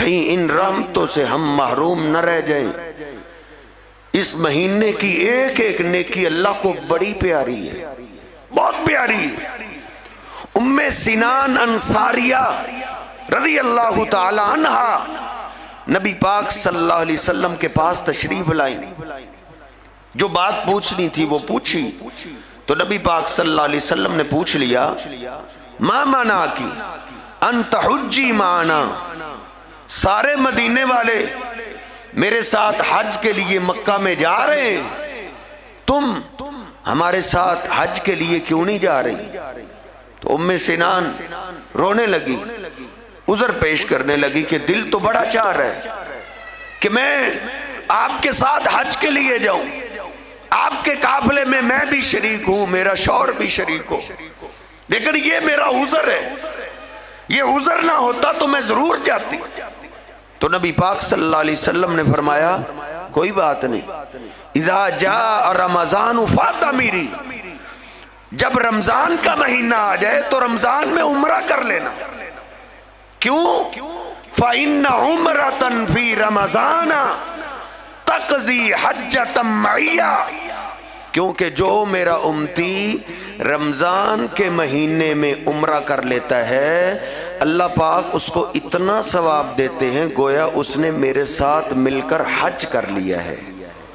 کہیں ان رحمتوں سے ہم محروم نہ رہ جائیں۔ اس مہینے کی ایک ایک نیکی اللہ کو بڑی پیاری ہے، بہت پیاری ہے۔ ام سنان انصاریہ رضی اللہ تعالی عنہا نبی پاک صلی اللہ علیہ وسلم کے پاس تشریف لائیں، جو بات پوچھنی تھی وہ پوچھی تو نبی پاک صلی اللہ علیہ وسلم نے پوچھ لیا، ما مانا کی انت حجی معنا، سارے مدینے والے میرے ساتھ حج کے لیے مکہ میں جا رہے ہیں، تم ہمارے ساتھ حج کے لیے کیوں نہیں جا رہی؟ تو ام سنان رونے لگی، عذر پیش کرنے لگی کہ دل تو بڑا چاہ رہا ہے کہ میں آپ کے ساتھ حج کے لیے جاؤں، آپ کے قافلے میں میں بھی شریک ہوں، میرا شوہر بھی شریک ہو، لیکن یہ میرا عذر ہے، یہ عذر نہ ہوتا تو میں ضرور جاتی۔ تو نبی پاک صلی اللہ علیہ وسلم نے فرمایا کوئی بات نہیں، اذا جاء رمضان فاعتمری، جب رمضان کا مہینہ آ جائے تو رمضان میں عمرہ کر لینا۔ کیوں؟ فَإِنَّ عُمْرَةً فِي رَمَضَانَ تَقْضِي حَجَّةً مَعِيَّ، کیونکہ جو میرا امتی رمضان کے مہینے میں عمرہ کر لیتا ہے اللہ پاک اس کو اتنا ثواب دیتے ہیں گویا اس نے میرے ساتھ مل کر حج کر لیا ہے۔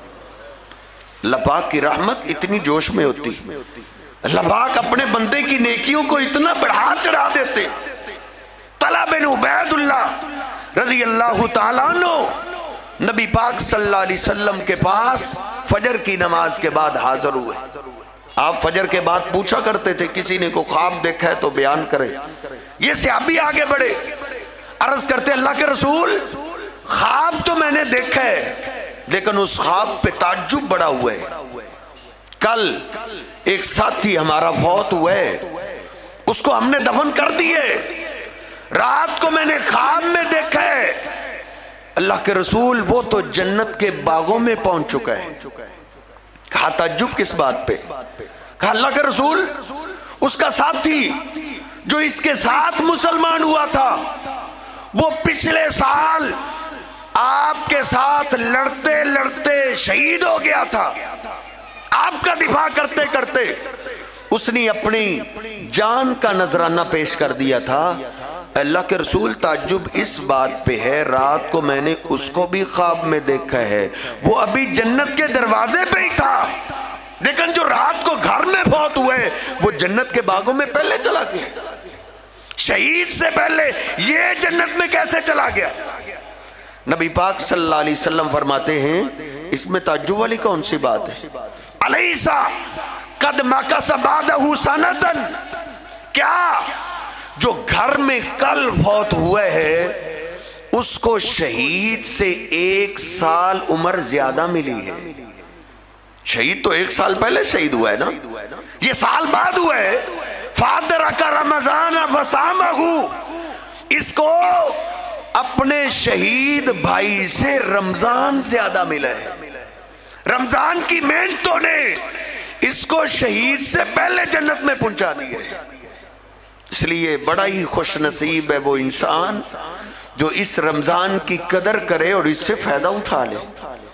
اللہ پاک کی رحمت اتنی جوش میں ہوتی، اللہ پاک اپنے بندے کی نیکیوں کو اتنا بڑھا چڑھا دیتے۔ طلحہ بن عبید اللہ رضی اللہ تعالیٰ عنہ نبی پاک صلی اللہ علیہ وسلم کے پاس فجر کی نماز کے بعد حاضر ہوئے۔ آپ فجر کے بعد پوچھا کرتے تھے کسی نے کو خواب دیکھا ہے تو بیان کرے۔ یہ صحابی آگے بڑھے، عرض کرتے اللہ کے رسول خواب تو میں نے دیکھا ہے لیکن اس خواب پہ تعجب بڑا ہوا ہے۔ کل ایک ساتھی ہمارا فوت ہوا ہے، اس کو ہم نے دفن کر دیے، رات کو میں نے خواب میں دیکھا ہے اللہ کے رسول وہ تو جنت کے باغوں میں پہنچ چکا ہے۔ کہا تعجب کس بات پہ؟ کہا اللہ کے رسول اس کا ساتھی جو اس کے ساتھ مسلمان ہوا تھا وہ پچھلے سال آپ کے ساتھ لڑتے لڑتے شہید ہو گیا تھا، آپ کا دفاع کرتے کرتے اس نے اپنی جان کا نذرانہ پیش کر دیا تھا۔ اللہ کے رسول تعجب اس بات پہ ہے رات کو میں نے اس کو بھی خواب میں دیکھا ہے، وہ ابھی جنت کے دروازے پہ ہی تھا لیکن جو رات کو گھر میں فوت ہوئے وہ جنت کے باغوں میں پہلے چلا گیا، شہید سے پہلے یہ جنت میں کیسے چلا گیا؟ نبی پاک صلی اللہ علیہ وسلم فرماتے ہیں اس میں تعجب والی کون سی بات ہے؟ الیسا قد مکث بعدہ سنۃ، کیا جو گھر میں کل فوت ہوئے ہے اس کو شہید سے 1 سال عمر زیادہ ملی ہے؟ شہید تو 1 سال پہلے شہید ہوا ہے نا، یہ سال بعد ہوا ہے۔ فَأَدْرَكَ رَمَضَانَ فَصَامَهُ، اس کو اپنے شہید بھائی سے رمضان زیادہ ملا ہے، رمضان کی محنتوں نے اس کو شہید سے پہلے جنت میں پہنچا دیا ہے۔ اس لیے بڑا ہی خوش نصیب ہے وہ انسان جو اس رمضان کی قدر کرے اور اس سے فائدہ اٹھا لے۔